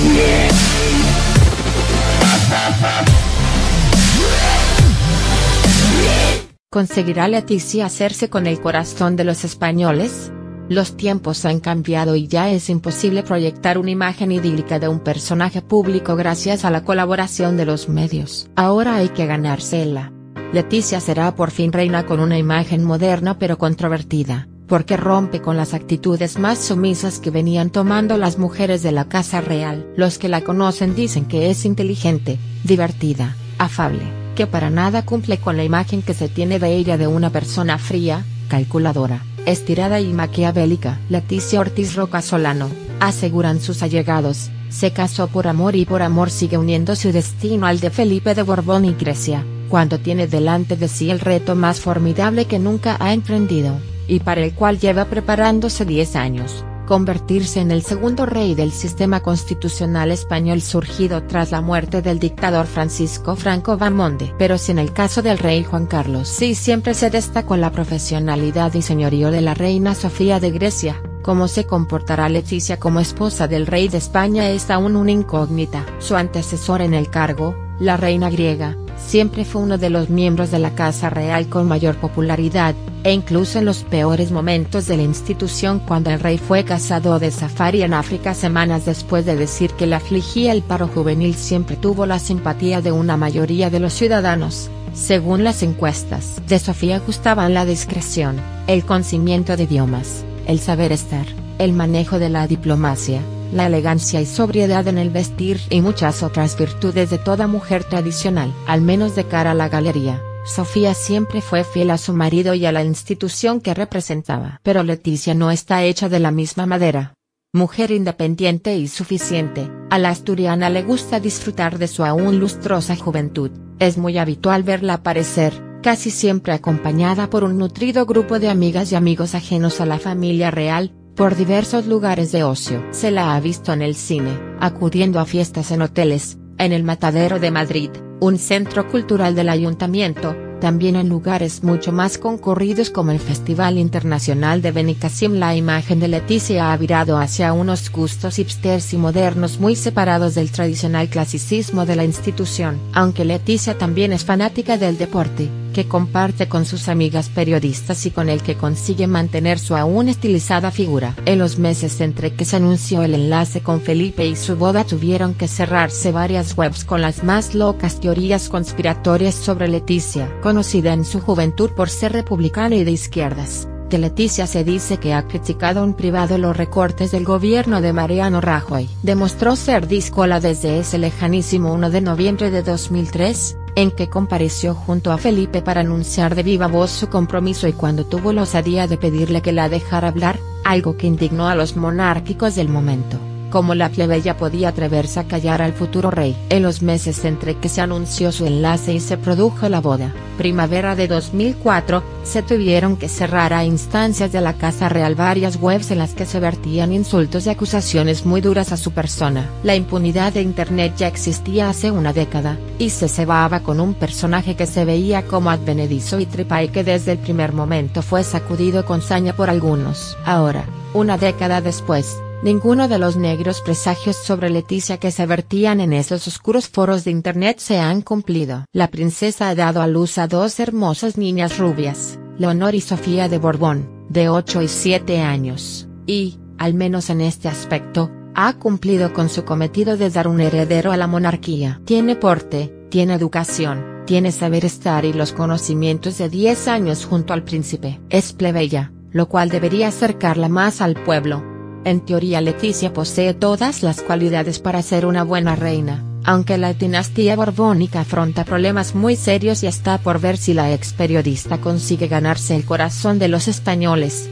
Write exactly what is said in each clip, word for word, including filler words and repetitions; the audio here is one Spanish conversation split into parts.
¿Conseguirá Leticia hacerse con el corazón de los españoles? Los tiempos han cambiado y ya es imposible proyectar una imagen idílica de un personaje público gracias a la colaboración de los medios. Ahora hay que ganársela. Leticia será por fin reina con una imagen moderna pero controvertida, porque rompe con las actitudes más sumisas que venían tomando las mujeres de la Casa Real. Los que la conocen dicen que es inteligente, divertida, afable, que para nada cumple con la imagen que se tiene de ella de una persona fría, calculadora, estirada y maquiavélica. Leticia Ortiz Roca Solano, aseguran sus allegados, se casó por amor y por amor sigue uniendo su destino al de Felipe de Borbón y Grecia, cuando tiene delante de sí el reto más formidable que nunca ha emprendido, y para el cual lleva preparándose diez años. Convertirse en el segundo rey del sistema constitucional español surgido tras la muerte del dictador Francisco Franco Bahamonde. Pero si en el caso del rey Juan Carlos sí siempre se destacó la profesionalidad y señorío de la reina Sofía de Grecia, cómo se comportará Leticia como esposa del rey de España es aún una incógnita. Su antecesor en el cargo, la reina griega, siempre fue uno de los miembros de la Casa Real con mayor popularidad, e incluso en los peores momentos de la institución cuando el rey fue casado de safari en África semanas después de decir que le afligía el paro juvenil siempre tuvo la simpatía de una mayoría de los ciudadanos. Según las encuestas de Sofía gustaban la discreción, el conocimiento de idiomas, el saber estar, el manejo de la diplomacia, la elegancia y sobriedad en el vestir y muchas otras virtudes de toda mujer tradicional. Al menos de cara a la galería, Sofía siempre fue fiel a su marido y a la institución que representaba. Pero Leticia no está hecha de la misma madera. Mujer independiente y suficiente, a la asturiana le gusta disfrutar de su aún lustrosa juventud. Es muy habitual verla aparecer, casi siempre acompañada por un nutrido grupo de amigas y amigos ajenos a la familia real, por diversos lugares de ocio. Se la ha visto en el cine, acudiendo a fiestas en hoteles, en el Matadero de Madrid, un centro cultural del ayuntamiento, también en lugares mucho más concurridos como el Festival Internacional de Benicassim. La imagen de Leticia ha virado hacia unos gustos hipsters y modernos muy separados del tradicional clasicismo de la institución. Aunque Leticia también es fanática del deporte, que comparte con sus amigas periodistas y con el que consigue mantener su aún estilizada figura. En los meses entre que se anunció el enlace con Felipe y su boda tuvieron que cerrarse varias webs con las más locas teorías conspiratorias sobre Leticia. Conocida en su juventud por ser republicana y de izquierdas, de Leticia se dice que ha criticado en privado los recortes del gobierno de Mariano Rajoy. Demostró ser díscola desde ese lejanísimo uno de noviembre de dos mil tres, en que compareció junto a Felipe para anunciar de viva voz su compromiso y cuando tuvo la osadía de pedirle que la dejara hablar, algo que indignó a los monárquicos del momento. Como la plebeya podía atreverse a callar al futuro rey. En los meses entre que se anunció su enlace y se produjo la boda, primavera de dos mil cuatro, se tuvieron que cerrar a instancias de la Casa Real varias webs en las que se vertían insultos y acusaciones muy duras a su persona. La impunidad de Internet ya existía hace una década, y se cebaba con un personaje que se veía como advenedizo y tripa y que desde el primer momento fue sacudido con saña por algunos. Ahora, una década después, ninguno de los negros presagios sobre Leticia que se vertían en esos oscuros foros de Internet se han cumplido. La princesa ha dado a luz a dos hermosas niñas rubias, Leonor y Sofía de Borbón, de ocho y siete años, y, al menos en este aspecto, ha cumplido con su cometido de dar un heredero a la monarquía. Tiene porte, tiene educación, tiene saber estar y los conocimientos de diez años junto al príncipe. Es plebeya, lo cual debería acercarla más al pueblo. En teoría Leticia posee todas las cualidades para ser una buena reina, aunque la dinastía borbónica afronta problemas muy serios y está por ver si la ex periodista consigue ganarse el corazón de los españoles.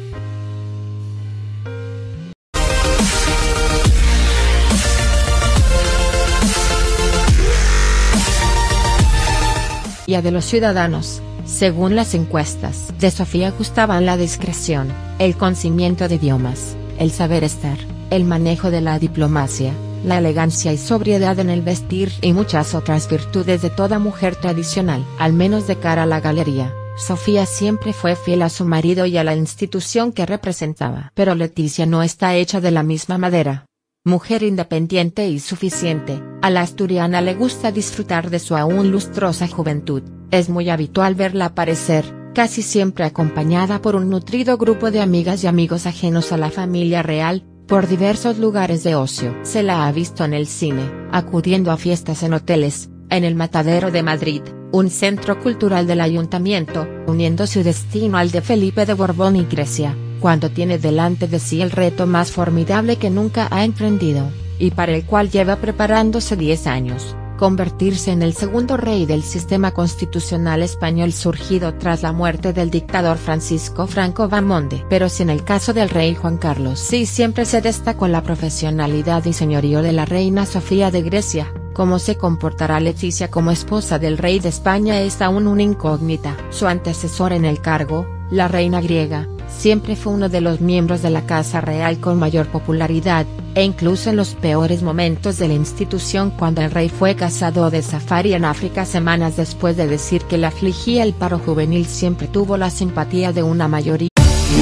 Y a de los ciudadanos, según las encuestas de Sofía gustaban la discreción, el conocimiento de idiomas, el saber estar, el manejo de la diplomacia, la elegancia y sobriedad en el vestir y muchas otras virtudes de toda mujer tradicional. Al menos de cara a la galería, Sofía siempre fue fiel a su marido y a la institución que representaba. Pero Leticia no está hecha de la misma madera. mujer independiente y suficiente, a la asturiana le gusta disfrutar de su aún lustrosa juventud. Es muy habitual verla aparecer, casi siempre acompañada por un nutrido grupo de amigas y amigos ajenos a la familia real, por diversos lugares de ocio. Se la ha visto en el cine, acudiendo a fiestas en hoteles, en el Matadero de Madrid, un centro cultural del ayuntamiento, uniendo su destino al de Felipe de Borbón y Grecia, cuando tiene delante de sí el reto más formidable que nunca ha emprendido, y para el cual lleva preparándose diez años, convertirse en el segundo rey del sistema constitucional español surgido tras la muerte del dictador Francisco Franco Bahamonde. Pero si en el caso del rey Juan Carlos sí siempre se destacó la profesionalidad y señorío de la reina Sofía de Grecia, cómo se comportará Leticia como esposa del rey de España es aún una incógnita. Su antecesor en el cargo, la reina griega, siempre fue uno de los miembros de la Casa Real con mayor popularidad, e incluso en los peores momentos de la institución, cuando el rey fue casado de safari en África semanas después de decir que le afligía el paro juvenil, siempre tuvo la simpatía de una mayoría.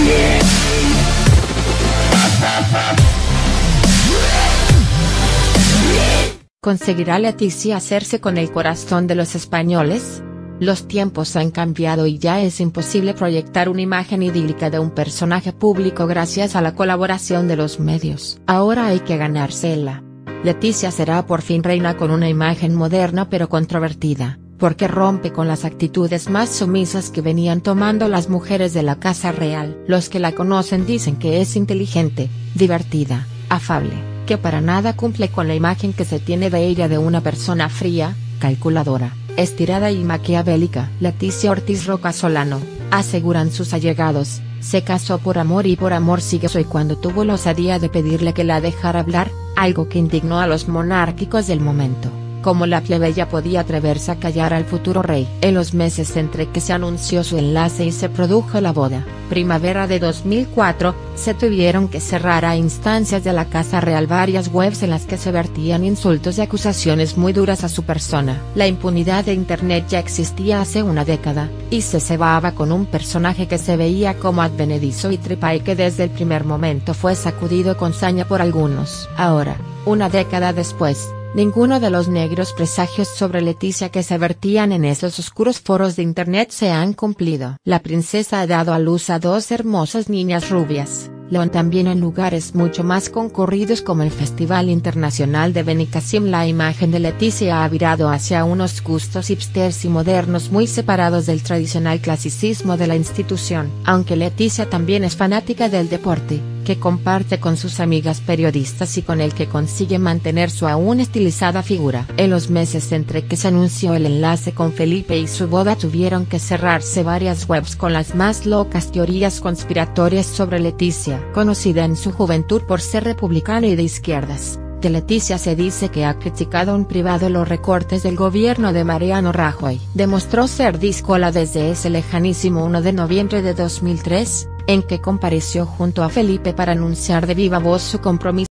¿Conseguirá Leticia hacerse con el corazón de los españoles? Los tiempos han cambiado y ya es imposible proyectar una imagen idílica de un personaje público gracias a la colaboración de los medios. Ahora hay que ganársela. Leticia será por fin reina con una imagen moderna pero controvertida, porque rompe con las actitudes más sumisas que venían tomando las mujeres de la Casa Real. Los que la conocen dicen que es inteligente, divertida, afable, que para nada cumple con la imagen que se tiene de ella de una persona fría, calculadora, estirada y maquiavélica. Leticia Ortiz Roca Solano, aseguran sus allegados, se casó por amor y por amor sigue. Y cuando tuvo la osadía de pedirle que la dejara hablar, algo que indignó a los monárquicos del momento. ¿Cómo la plebeya podía atreverse a callar al futuro rey? En los meses entre que se anunció su enlace y se produjo la boda, primavera de dos mil cuatro, se tuvieron que cerrar a instancias de la Casa Real varias webs en las que se vertían insultos y acusaciones muy duras a su persona. La impunidad de Internet ya existía hace una década, y se cebaba con un personaje que se veía como advenedizo y tripa y que desde el primer momento fue sacudido con saña por algunos. Ahora, una década después, ninguno de los negros presagios sobre Leticia que se vertían en esos oscuros foros de Internet se han cumplido. La princesa ha dado a luz a dos hermosas niñas rubias, León también en lugares mucho más concurridos como el Festival Internacional de Benicassim. La imagen de Leticia ha virado hacia unos gustos hipsters y modernos muy separados del tradicional clasicismo de la institución. Aunque Leticia también es fanática del deporte, que comparte con sus amigas periodistas y con el que consigue mantener su aún estilizada figura. En los meses entre que se anunció el enlace con Felipe y su boda tuvieron que cerrarse varias webs con las más locas teorías conspiratorias sobre Leticia. Conocida en su juventud por ser republicana y de izquierdas, de Leticia se dice que ha criticado en privado los recortes del gobierno de Mariano Rajoy. Demostró ser díscola desde ese lejanísimo uno de noviembre de dos mil tres, en que compareció junto a Felipe para anunciar de viva voz su compromiso